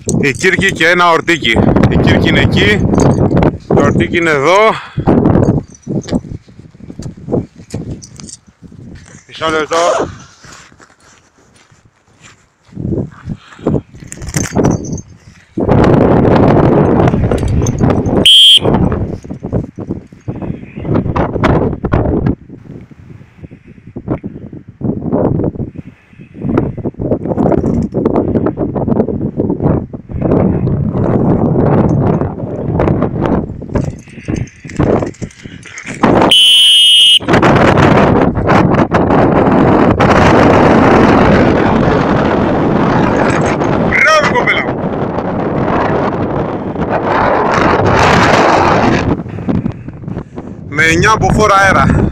η Κύρκη και ένα ορτίκι. Η Κύρκη είναι εκεί, το ορτίκι είναι εδώ. Μισό λεπτό. Με 9 μποφόρ αέρα.